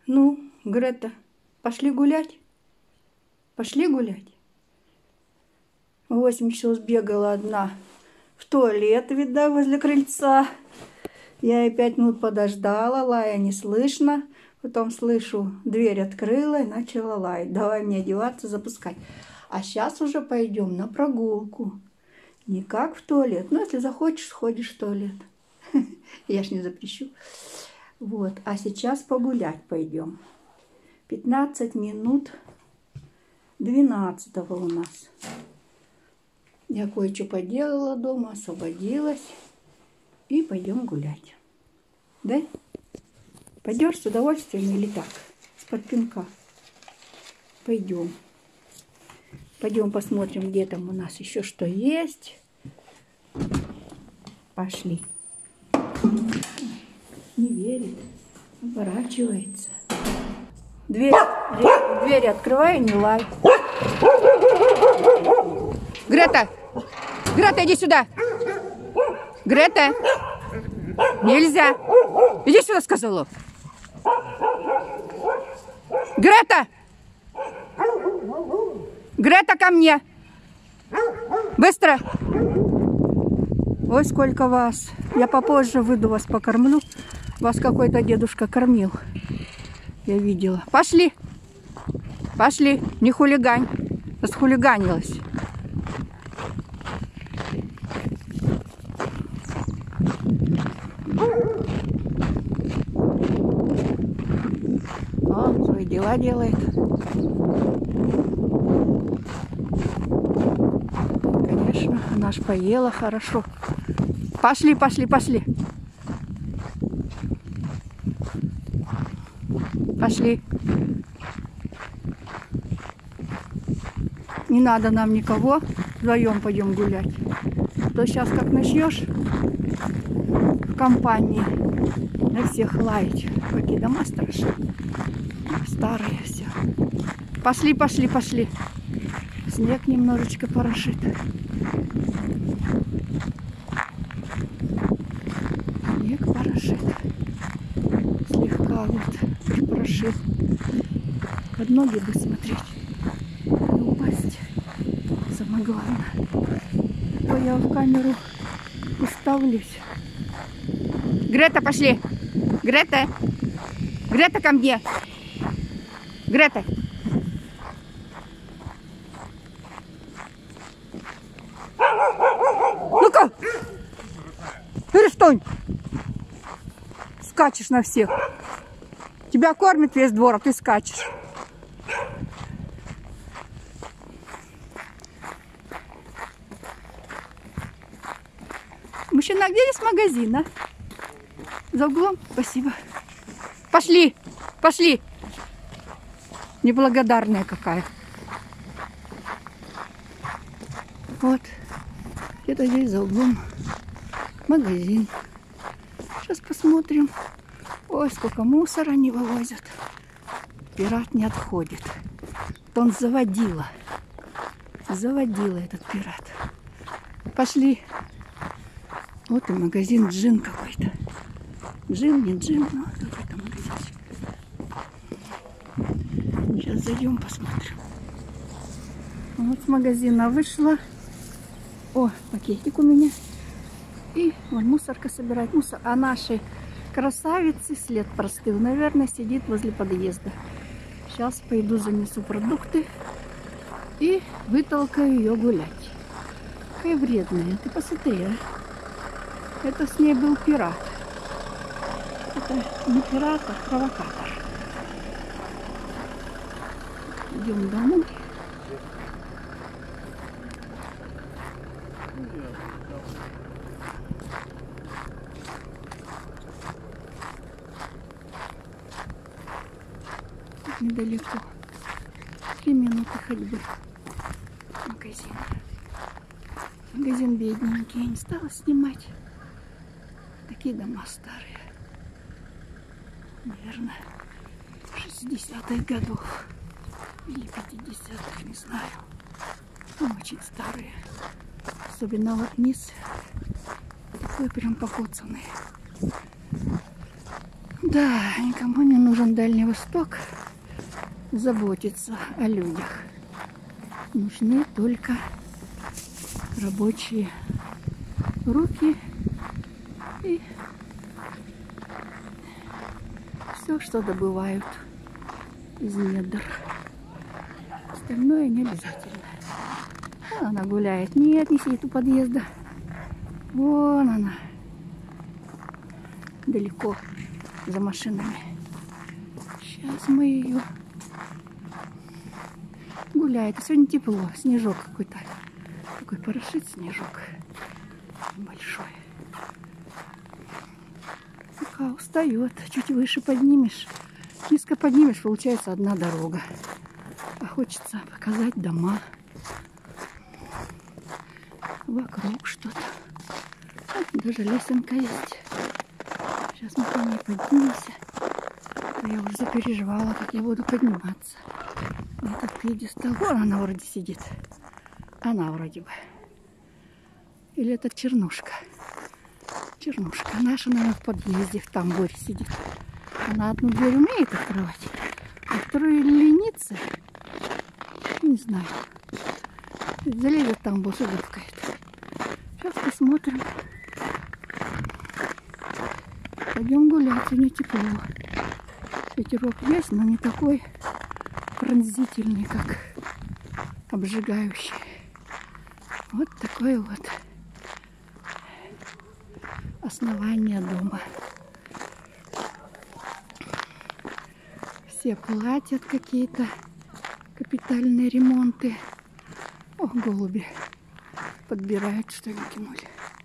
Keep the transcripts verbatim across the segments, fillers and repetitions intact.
Ну, Грета, пошли гулять? Пошли гулять? В восемь часов сбегала одна в туалет, видно, возле крыльца. Я и пять минут подождала, лая не слышно. Потом слышу, дверь открыла и начала лаять. Давай мне одеваться, запускать. А сейчас уже пойдем на прогулку. Не как в туалет. Ну, если захочешь, сходишь в туалет. Я ж не запрещу. Вот. А сейчас погулять пойдем. пятнадцать минут двенадцатого у нас. Я кое-что поделала дома, освободилась. И пойдем гулять. Да? Пойдешь с удовольствием или так? С-под пинка. Пойдем. Пойдем посмотрим, где там у нас еще что есть. Пошли. Не верит. Оборачивается. Дверь, дверь, дверь открывай, не лай. Грета! Грета, иди сюда! Грета! Нельзя! Иди сюда, сказала. Грета! Грета, ко мне! Быстро! Ой, сколько вас! Я попозже выйду, вас покормлю. Вас какой-то дедушка кормил. Я видела. Пошли! Пошли! Не хулигань! Расхулиганилась. О, свои дела делает. Конечно, она ж поела хорошо. Пошли, пошли, пошли. Пошли. Не надо нам никого. Вдвоем пойдем гулять. То сейчас как начнешь в компании на всех лаять. Какие дома страшные. Старые все. Пошли, пошли, пошли. Снег немножечко порошит. Снег порошит. Слегка вот порошит. Под ноги бы смотреть. Не упасть. Самое главное. То я в камеру уставлюсь. Грета, пошли. Грета. Грета, ко мне. Грета. Ну-ка. Перестань. Скачешь на всех. Тебя кормит весь двор, а ты скачешь. Мужчина, а где есть магазин, а? За углом? Спасибо. Пошли, пошли. Неблагодарная какая. Вот. Где-то здесь за углом магазин. Сейчас посмотрим. Ой, сколько мусора не вывозят. Пират не отходит. Вот он заводила. Заводила этот пират. Пошли. Вот и магазин джин какой-то. Джин, не джин, но какой-то магазинчик. Сейчас зайдем, посмотрим. Вот с магазина вышла. О, пакетик у меня. И вон мусорка собирает мусор. А нашей красавицы след простыл. Наверное, сидит возле подъезда. Сейчас пойду занесу продукты и вытолкаю ее гулять. Какая вредная. Ты посмотри, а. Это с ней был пират. Это не пират, а провокатор. Идем домой. Тут недалеко. Три минуты ходьбы. Магазин. Магазин бедненький. Я не стала снимать. Такие дома старые. Наверное, шестидесятых годов. Или пятидесятых, не знаю. Ну, очень старые. Особенно вот низ. Такой прям покоцанный. Да, никому не нужен Дальний Восток. Заботиться о людях. Нужны только рабочие руки и все, что добывают из недр. Остальное не обязательно. Она гуляет. Нет, не сидит у подъезда. Вон она. Далеко за машинами. Сейчас мы ее... Гуляет. Сегодня тепло. Снежок какой-то. Такой порошит снежок. Большой. Пока устает. Чуть выше поднимешь. Низко поднимешь, получается одна дорога. А хочется показать дома. Вокруг что-то. Даже лесенка есть. Сейчас мы по ней поднимемся. А я уже запереживала, как я буду подниматься. Этот пьедестал. Вон она вроде сидит. Она вроде бы. Или это чернушка. Чернушка. Наша, наверное, в подъезде в тамбуре сидит. Она одну дверь умеет открывать, а вторую ленится. Не знаю. Залезет там, босс угукает. Сейчас посмотрим. Пойдем гулять, сегодня тепло. Ветерок есть, но не такой пронзительный, как обжигающий. Вот такое вот основание дома. Все платят какие-то капитальные ремонты. О, голуби подбирают, что ли, кинули.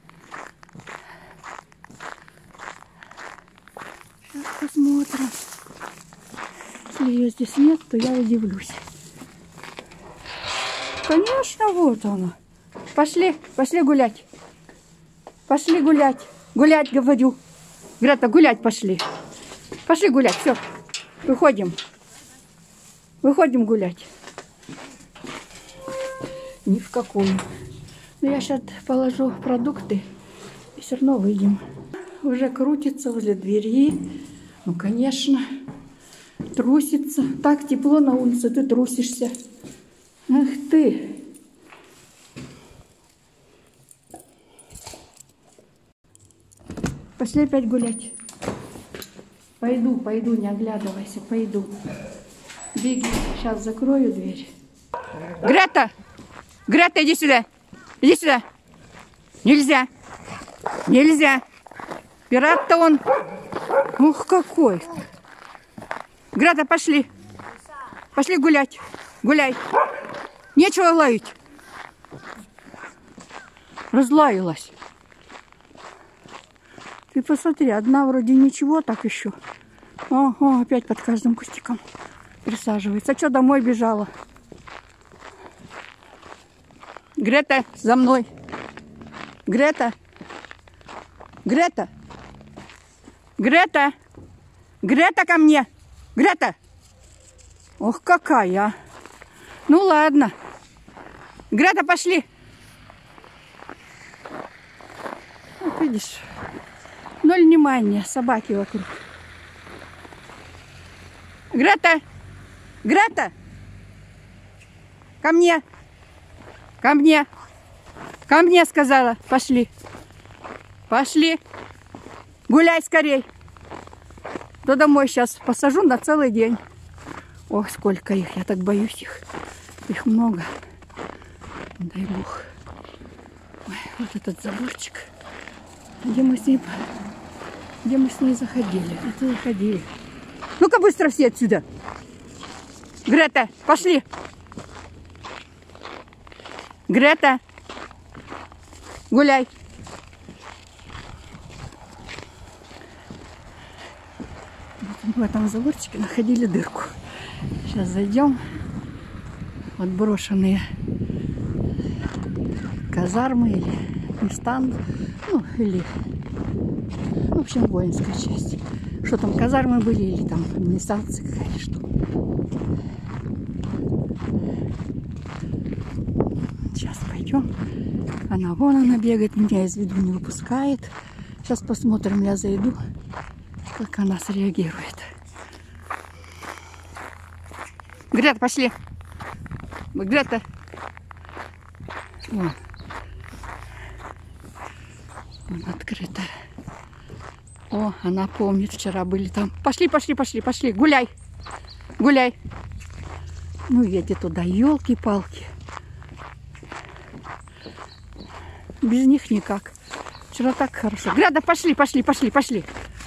Сейчас посмотрим. Если ее здесь нет, то я удивлюсь. Конечно, вот она. Пошли, пошли гулять. Пошли гулять. Гулять, говорю. Грета, гулять пошли. Пошли гулять, все. Выходим. Выходим гулять. Ни в какую. Но я сейчас положу продукты и все равно выйдем. Уже крутится возле двери. Ну, конечно. Трусится. Так тепло на улице, ты трусишься. Ах ты. Пошли опять гулять. Пойду, пойду, не оглядывайся, пойду. Беги, сейчас закрою дверь. Грета! Грета, иди сюда! Иди сюда! Нельзя! Нельзя! Пират-то он! Ух, какой! Грета, пошли! Пошли гулять! Гуляй! Нечего лаять! Разлаялась. Ты посмотри, одна вроде ничего, так еще. Ого, опять под каждым кустиком присаживается. А что, домой бежала? Грета, за мной. Грета. Грета. Грета. Грета, ко мне. Грета. Ох, какая, а. Ну, ладно. Грета, пошли. Вот видишь. Ноль внимания, собаки вокруг. Грета! Грета! Ко мне! Ко мне! Ко мне, сказала! Пошли! Пошли! Гуляй скорей! То домой сейчас посажу на целый день. Ох, сколько их! Я так боюсь их. Их много. Дай бог. Ой, вот этот заборчик. Где мы с ней... Где мы с ней заходили? Это заходили. Ну-ка быстро все отсюда. Грета, пошли. Грета, гуляй. В этом заборчике находили дырку. Сейчас зайдем. Вот брошенные казармы или места. Ну, или... В общем, воинская часть. Что там, казармы были или там администрация какая-то, что. Сейчас пойдем. Она вон она бегает, меня из виду не выпускает. Сейчас посмотрим, я зайду. Как она среагирует. Грета, пошли. Грета. Вон. Вон открыто. О, она помнит, вчера были там. Пошли, пошли, пошли, пошли. Гуляй. Гуляй. Ну, едет туда. Елки-палки. Без них никак. Вчера так хорошо. Грета, пошли, пошли, пошли, пошли.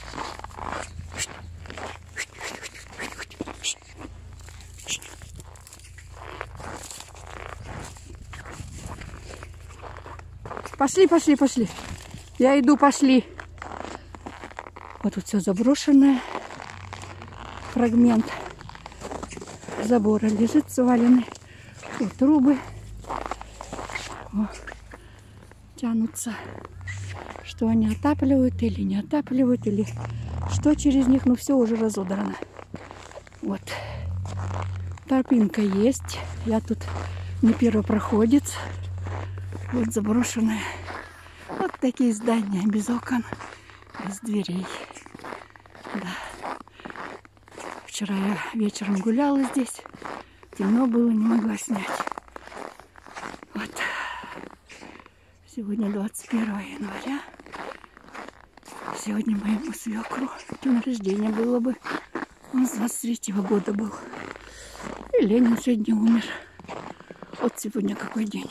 Пошли, пошли, пошли. Я иду, пошли. Вот тут все заброшенное. Фрагмент забора лежит сваленный. Вот трубы. О, тянутся. Что они отапливают или не отапливают, или что через них. Ну, все уже разодрано. Вот. Тропинка есть. Я тут не первопроходец. Вот заброшенная. Вот такие здания без окон, без дверей. Да. Вчера я вечером гуляла здесь. Темно было, не могла снять. Вот. Сегодня двадцать первое января. Сегодня моему свекру день рождения было бы. Он с двадцать третьего года был. И Ленин сегодня умер. Вот сегодня какой день.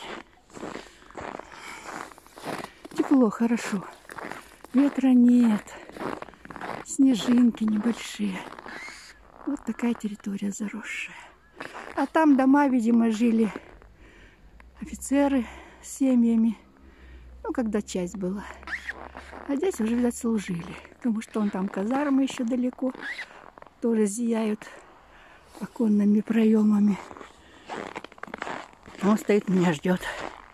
Тепло, хорошо. Ветра нет. Снежинки небольшие. Вот такая территория заросшая. А там дома, видимо, жили офицеры с семьями. Ну, когда часть была. А здесь уже, видать, служили. Потому что он там казармы еще далеко. Тоже зияют оконными проемами. Он стоит, меня ждет.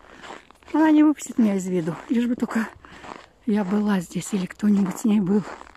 Она не выпустит меня из виду. Лишь бы только я была здесь или кто-нибудь с ней был.